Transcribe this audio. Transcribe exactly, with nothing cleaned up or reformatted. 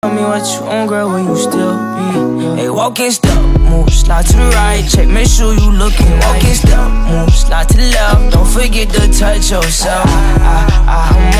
Tell me what you want, girl, when you still be. Hey, walking step, move, slide to the right. Check, make sure you looking. Walking step, move, slide to the left. Don't forget to touch yourself. I, I, I'm